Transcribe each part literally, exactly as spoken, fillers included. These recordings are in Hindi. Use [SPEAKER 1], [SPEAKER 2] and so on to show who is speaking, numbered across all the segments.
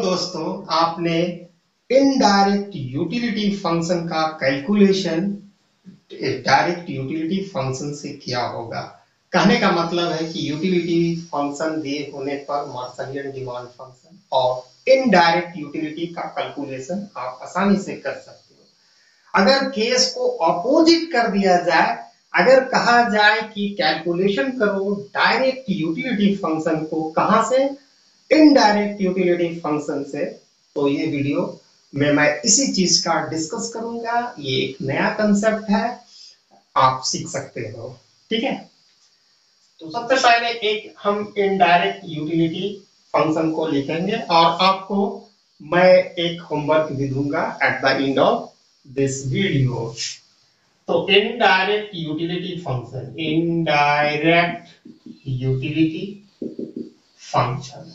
[SPEAKER 1] दोस्तों, आपने इनडायरेक्ट यूटिलिटी फंक्शन का कैलकुलेशन डायरेक्ट यूटिलिटी फंक्शन से किया होगा। कहने का मतलब है कि यूटिलिटी फंक्शन दिए होने पर मार्शलियन डिमांड फंक्शन और इनडायरेक्ट यूटिलिटी का कैलकुलेशन आप आसानी से कर सकते हो। अगर केस को अपोजिट कर दिया जाए, अगर कहा जाए कि कैलकुलेशन करो डायरेक्ट यूटिलिटी फंक्शन को, कहां से? इनडायरेक्ट यूटिलिटी फंक्शन से, तो ये वीडियो में मैं इसी चीज का डिस्कस करूंगा। ये एक नया कंसेप्ट है, आप सीख सकते हो। ठीक है, तो सबसे पहले एक हम इनडायरेक्ट यूटिलिटी फंक्शन को लिखेंगे और आपको मैं एक होमवर्क भी दूंगा at the end of this video. तो indirect utility function, indirect utility function,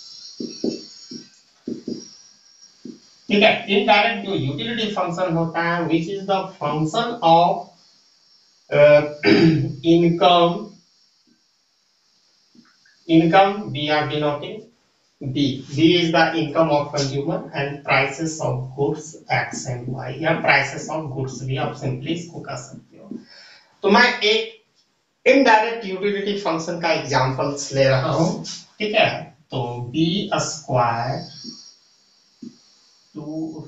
[SPEAKER 1] ठीक है। इनडायरेक्ट जो यूटिलिटी फंक्शन होता है, which is the function of income, income we are denoting B. B is the income of consumer and prices of goods X and Y, या prices of goods भी आप सिंपली इसको कर सकते हो। तो मैं एक इनडायरेक्ट यूटिलिटी फंक्शन का एग्जांपल्स ले रहा हूं, ठीक है। तो B square to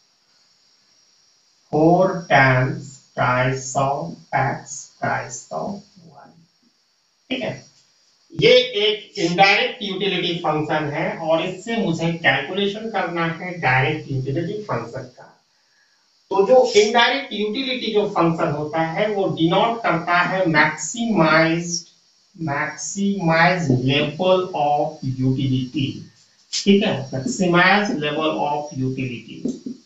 [SPEAKER 1] four times price of X price of Y, ठीक है। ये एक इनडायरेक्ट यूटिलिटी फंक्शन है और इससे मुझे कैलकुलेशन करना है डायरेक्ट यूटिलिटी फंक्शन का। तो जो इनडायरेक्ट यूटिलिटी जो फंक्शन होता है वो डिनोट करता है maximized maximize level of utility, ठीक है। मैक्सिमाइज लेवल ऑफ यूटिलिटी,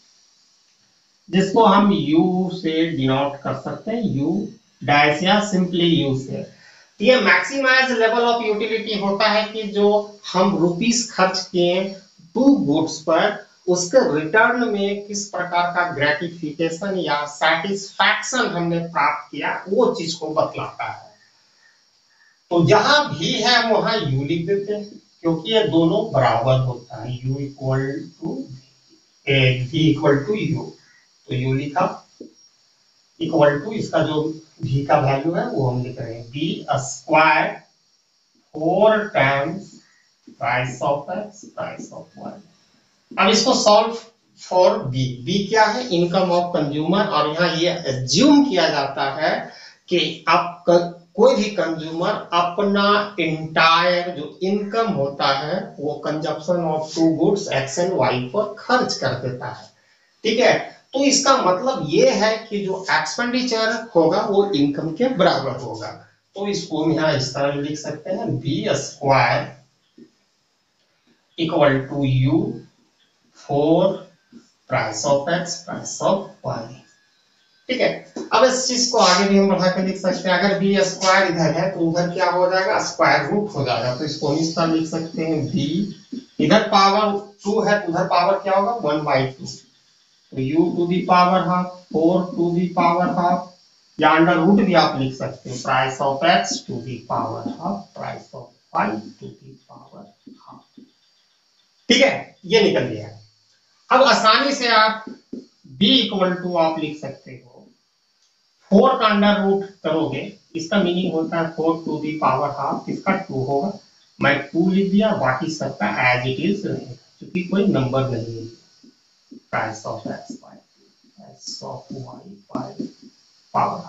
[SPEAKER 1] जिसको हम यू से डिनोट कर सकते हैं, यू डैश या सिंपली यू से। ये मैक्सिमाइज लेवल ऑफ यूटिलिटी होता है कि जो हम रुपीस खर्च किए टू गुड्स पर, उसके रिटर्न में किस प्रकार का ग्रेटिफिकेशन या सेटिस्फैक्शन हमने प्राप्त किया, वो चीज को बतलाता है। तो जहां भी है वहां यू लिख देते हैं, क्योंकि ये दोनों बराबर होता है। U equal to v equal to u, तो यू लिखा इक्वल टू, इसका जो v का वैल्यू है वो हम लिख रहे हैं b square four times price of x price of y। अब इसको सॉल्व फॉर b। b क्या है? Income of consumer. और यहाँ ये एज्यूम किया जाता है कि आप कोई भी कंज्यूमर अपना इंटायर जो इनकम होता है वो consumption of two goods x and y पर खर्च कर देता है, ठीक है। तो इसका मतलब ये है कि जो एक्सपेंडिचर होगा वो इनकम के बराबर होगा। तो इसको यहाँ इस तरह लिख सकते हैं, b square equal to u four price of x price of y, ठीक है। अब इस चीज को आगे भी हम बढ़ा के लिख सकते हैं। अगर बी स्क्वायर इधर है तो उधर क्या हो जाएगा? स्क्वायर रूट हो जाएगा। तो इसको इस तरह लिख सकते हैं, बी इधर पावर टू है तो उधर पावर क्या होगा? One by two. तो u to the power half, four to the power half, या अंडर रूट भी आप लिख सकते हैं, price of x to the power half price of y to the power half, ठीक है। ये निकल गया। अब आसानी से आप b इक्वल टू आप लिख सकते हो, फोर का अंडर रूट करोगे, इसका मीनिंग होता है four to the power half, इसका टू होगा। मैं टू लिख दिया, बाकी सबका एज इट इज रहेगा क्योंकि कोई नंबर नहीं है। Price of x by price of y by power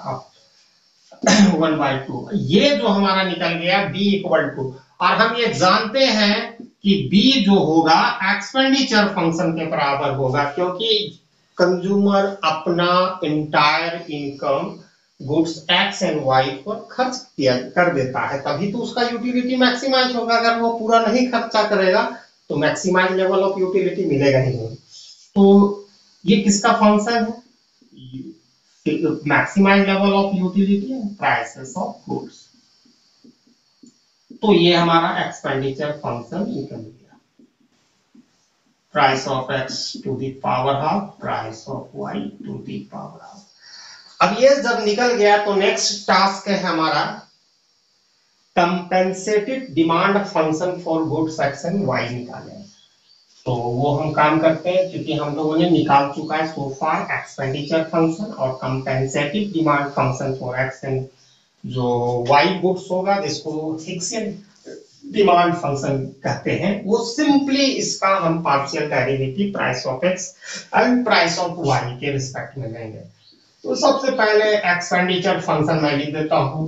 [SPEAKER 1] half one by two. ये जो हमारा निकल गया b इक्वल टू, और हम ये जानते हैं कि b जो होगा एक्सपेंडिचर फंक्शन के बराबर होगा, क्योंकि कंज्यूमर अपना entire income goods x and y पर खर्च किया कर देता है, तभी तो उसका यूटिलिटी मैक्सिमाइज होगा। अगर वो पूरा नहीं खर्चा करेगा तो मैक्सिमाइज लेवल ऑफ यूटिलिटी मिलेगा ही नहीं। तो ये किसका फंक्शन है? Maximize level of utility and prices of goods. तो ये हमारा एक्सपेंडिचर फंक्शन निकल गया, price of x to the power half price of y to the power half. अब ये जब निकल गया तो नेक्स्ट टास्क है हमारा compensated demand function for goods x and y निकालें। तो तो वो हम काम करते हैं क्योंकि हम लोगों ने निकाल चुका है सो फार एक्सपेंडिचर फंक्शन और compensative demand function for x and जो वाई गुड्स होगा जिसको फिक्स्ड डिमांड फंक्शन कहते हैं, वो सिंपली इसका हम partial derivative price of x and price of y के रिस्पेक्ट में लेंगे। तो सबसे पहले एक्सपेंडिचर फंक्शन मैं लिख देता हूं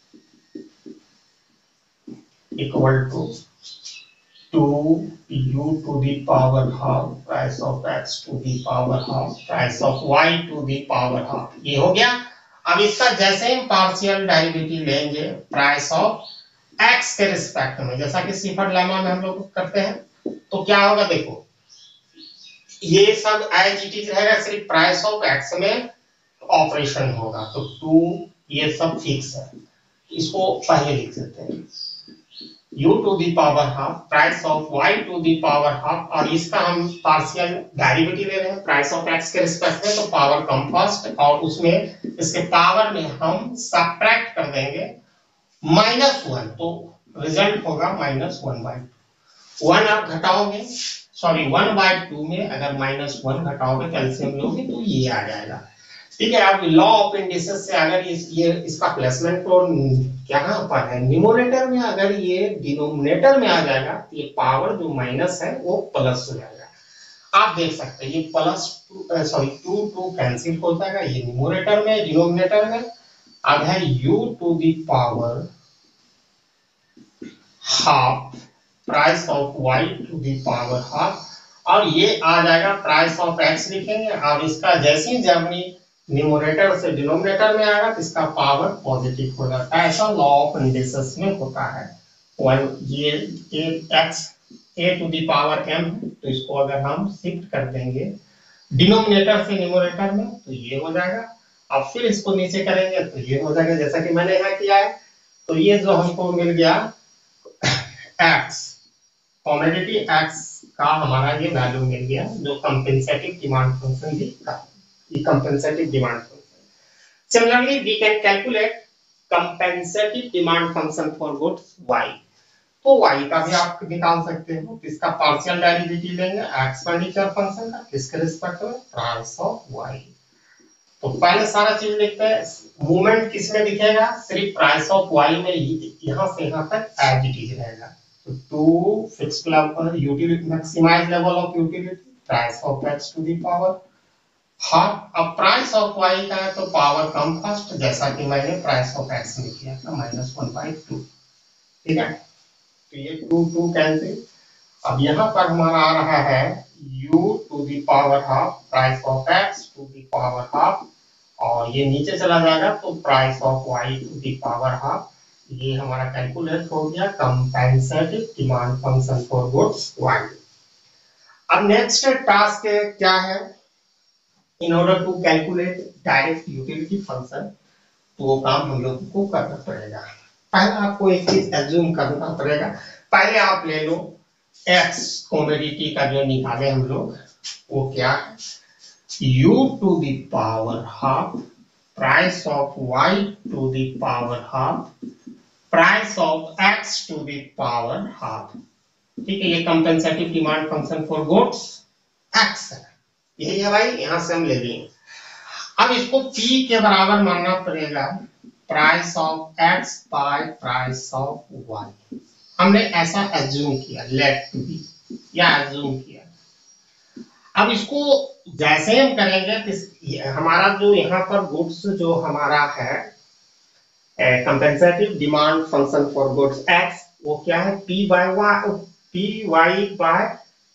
[SPEAKER 1] equal to two u to the power half price of x to the power half price of y to the power half, ये हो गया। अब इसका जैसे हम पार्शियल डेरिवेटिव लेंगे प्राइस ऑफ x के रिस्पेक्ट में, जैसा कि सीफर्ड लेमा में हम लोग करते हैं, तो क्या होगा देखो, ये सब एज इट इज रहेगा, सिर्फ प्राइस ऑफ x में ऑपरेशन होगा। तो टू ये सब फिक्स है, इसको पहले लिख देते हैं u to the power half price of y to the power half, और इसका हम पार्शियल डेरिवेटिव ले रहे हैं प्राइस ऑफ x के रिस्पेक्ट में, तो पावर कम फर्स्ट और उसमें इसके पावर में हम सब्ट्रैक्ट कर देंगे माइनस वन, तो रिजल्ट होगा minus one by two. One आप घटाओगे, सॉरी वन बाई टू में अगर माइनस वन घटाओगे कैल्शियम लोगे तो ये आ जाएगा। ठीक है, आप लॉ ऑफ इंडिसेस से अगर इस ये इसका प्लेसमेंट तो यहाँ पर है न्यूमरेटर में, अगर ये डिनोमिनेटर में आ जाएगा तो ये पावर जो माइनस है वो प्लस हो जाएगा। आप देख सकते हैं ये plus sorry two two cancel हो जाएगा, ये न्यूमरेटर में डिनोमिनेटर में अब है u to the power half price of y to the power half, और ये आ जाएगा प्राइस ऑफ x लिखेंगे, और इसका जैसे ही जब न्यूमरेटर से डिनोमिनेटर में आएगा तो इसका पावर पॉजिटिव हो जाता है। ऐसा लॉ ऑफ इंडिसेस में होता है। वन ये x a to the power m, तो इसको अगर हम शिफ्ट कर देंगे डिनोमिनेटर से न्यूमरेटर में तो ये हो जाएगा, अब फिर इसको नीचे करेंगे तो ये हो जाएगा जैसा कि मैंने यहाँ किया है। तो ये जो हमको मिल गया x कॉमोडिटी x का हमारा ये वैल्यू मिल गया, जो कंपेंसेटिव डिमांड फंक्शन भी का ये compensative demand function. Similarly, we can calculate compensative demand function for goods y. तो y का भी आप निकाल सकते हो, इसका पार्शियल डेरिवेटिव लेंगे एक्सपेंडिचर फंक्शन का, किसके रिस्पेक्ट में, प्राइस ऑफ y। तो पहले सारा चीज लिखते हैं, मूवमेंट किसमें दिखेगा, सिर्फ प्राइस ऑफ y में, यहाँ से यहाँ तक एज इट इज रहेगा। तो two fixed level utility maximize level of utility price of x to the power half. अब प्राइस ऑफ y का है तो पावर कम फर्स्ट, जैसा कि मैंने प्राइस ऑफ x में किया था माइनस वन बाई टू। ठीक है, तो ये टू टू कैंसिल। अब यहाँ पर हमारा आ रहा है u to the power half price of x to the power half, और ये नीचे चला जाएगा तो price of y to the power half. ये हमारा कैलकुलेट हो गया compensative demand function for goods y। अब नेक्स्ट टास्क क्या है, in order to calculate direct utility function, तो वो काम हम लोगों को करना पड़ेगा। पहले आपको एक चीज एज्यूम करना पड़ेगा, पहले आप ले लो x कमोडिटी का जो निकाले हम लोग, वो क्या है, u to the power half price of y to the power half price of x to the power half। ठीक है, ये compensative demand function for goods x है, यही है भाई, यहां से हम ले लिए। अब इसको P के बराबर मानना पड़ेगा price of x by price of y। हमने ऐसा एज्यूम किया, लेट टू बी या एज्यूम किया। अब इसको जैसे हम करेंगे तो हमारा जो यहाँ पर गुड्स जो हमारा है compensative demand function for goods x, वो क्या है, P by y, P y by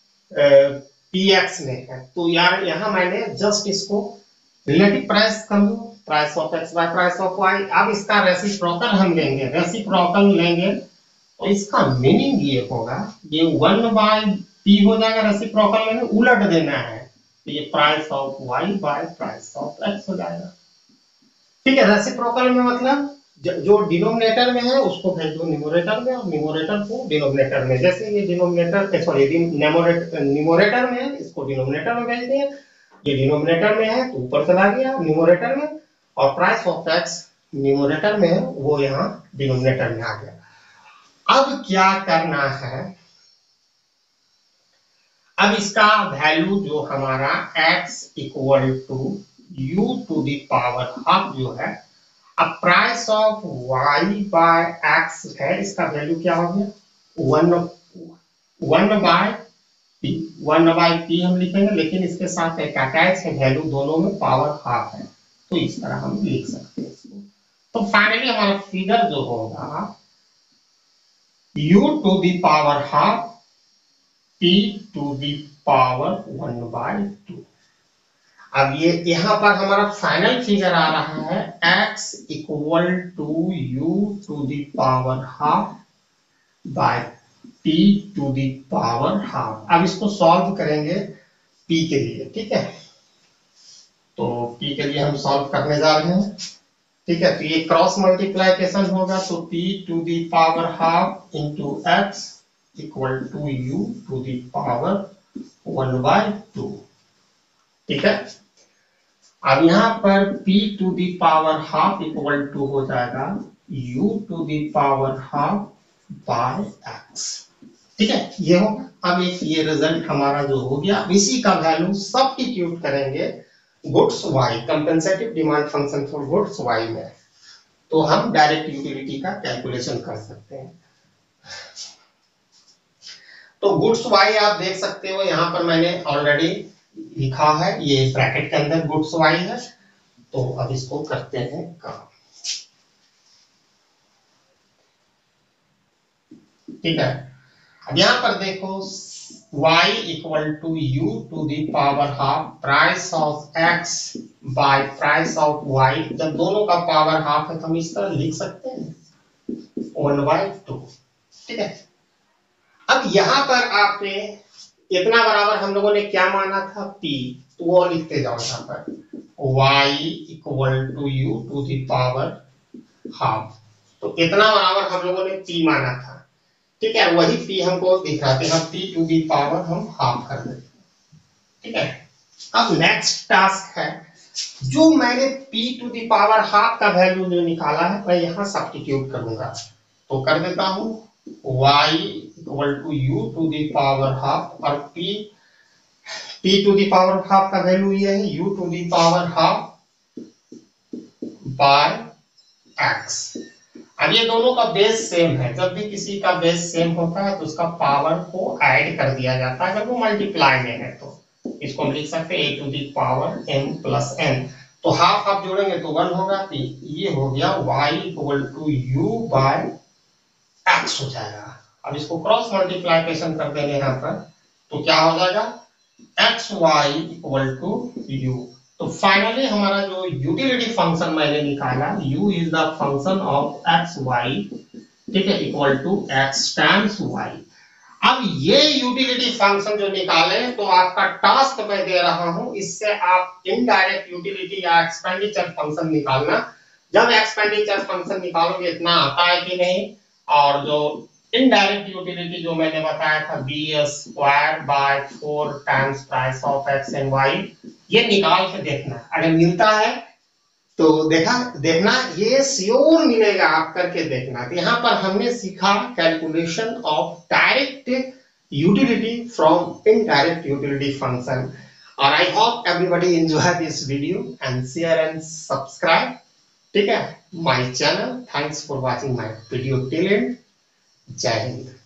[SPEAKER 1] px में है। तो यार यहाँ मैंने जस्ट इसको रिलेटिव प्राइस कर लूं, price of x by price of y। अब इसका रेसिप्रोकल हम लेंगे, रेसिप्रोकल लेंगे तो इसका मीनिंग ये होगा, ये वन बाय p हो जाएगा, रेसिप्रोकल में उलट देना है, तो ये price of y by price of x हो जाएगा। ठीक है, रेसिप्रोकल में मतलब जो डिनोमिनेटर में है उसको भेज दो न्यूमरेटर में, और न्यूमरेटर को डिनोमिनेटर में। जैसे ये डिनोमिनेटर सॉरी न्यूमरेटर में है, इसको डिनोमिनेटर में भेज दिया, ये डिनोमिनेटर में है तो ऊपर चला गया न्यूमरेटर में, और प्राइस ऑफ x न्यूमरेटर में है वो यहाँ डिनोमिनेटर में आ गया। अब क्या करना है, अब इसका वैल्यू जो हमारा x equal to u to the power half जो है, अब price of y by x है, इसका वैल्यू क्या हो गया, one one by p, one by p हम लिखेंगे, लेकिन इसके साथ एक अटैच है वैल्यू, दोनों में पावर हाफ है, तो इस तरह हम लिख सकते हैं इसको। तो फाइनली हमारा फिगर जो होगा u to the power half p to the power one by two. अब ये यहाँ पर हमारा फाइनल फिगर आ रहा है x equal to u to the power half by p to the power half. अब इसको सॉल्व करेंगे p के लिए, ठीक है, तो p के लिए हम सॉल्व करने जा रहे हैं, ठीक है, तो ये क्रॉस मल्टीप्लाइकेशन होगा, तो p to the power half into x equal to u to the power one by two, ठीक है। अब यहाँ पर p to the power half equal to हो जाएगा u to the power half by x, ठीक है, ये होगा। अब एक ये रिजल्ट हमारा जो हो गया, इसी का वैल्यू सब्स्टिट्यूट करेंगे goods y, compensative demand function for goods y में, तो हम डायरेक्ट यूटिलिटी का कैलकुलेशन कर सकते हैं। तो गुड्स y आप देख सकते हो, यहाँ पर मैंने ऑलरेडी लिखा है, ये ब्रैकेट के अंदर गुड्स y है, तो अब इसको करते हैं काम, ठीक है। अब यहाँ पर देखो y equal to u to the power half price of x by price of y, जब दोनों का पावर हाफ है तो हम इस तरह लिख सकते हैं वन बाय टू, ठीक है। अब यहाँ पर आपने इतना बराबर हम लोगों ने क्या माना था p, तो वो लिखते जाओ यहाँ पर y equal to u to the power half, तो इतना बराबर हम लोगों ने p माना था, ठीक है, वही p हमको दिख रहा था, p टू दी पावर हम हाफ कर देते, ठीक है। अब नेक्स्ट टास्क है, जो मैंने p to the power half का वैल्यू जो निकाला है, मैं यहाँ सब्स्टिट्यूट करूंगा, तो कर देता हूँ y equal to u to the power half, और p p to the power half का वैल्यू ये है u to the power half by x। अब ये दोनों का बेस सेम है, जब भी किसी का बेस सेम होता है तो उसका पावर को ऐड कर दिया जाता है, अगर वो मल्टीप्लाई में है तो इसको हम लिख सकते हैं a to the power m plus n, तो हाफ हाफ जोड़ेंगे तो वन होगा, तो ये हो गया y equal to u by x हो जाएगा। अब इसको क्रॉस मल्टीप्लाइकेशन कर देंगे यहाँ पर, तो क्या हो जाएगा x y equal to u. तो फाइनली हमारा जो यूटिलिटी फंक्शन मैंने निकाला, u is the function of x y, ठीक है, equal to x times y. अब ये यूटिलिटी फंक्शन जो निकाले, तो आपका टास्क मैं दे रहा हूं, इससे आप इनडायरेक्ट यूटिलिटी या एक्सपेंडिचर फंक्शन निकालना। जब एक्सपेंडिचर फंक्शन निकालोगे इतना आता है कि नहीं, और जो इनडायरेक्ट यूटिलिटी जो मैंने बताया था b square by four times price of x and y, ये निकाल के देखना, अगर मिलता है तो देखा देखना, ये श्योर मिलेगा, आप करके देखना। तो यहाँ पर हमने सीखा calculation of direct utility from indirect utility function, और I hope everybody enjoy this video and share and subscribe, ठीक है, my channel. Thanks for watching my video till end. जय हिंद।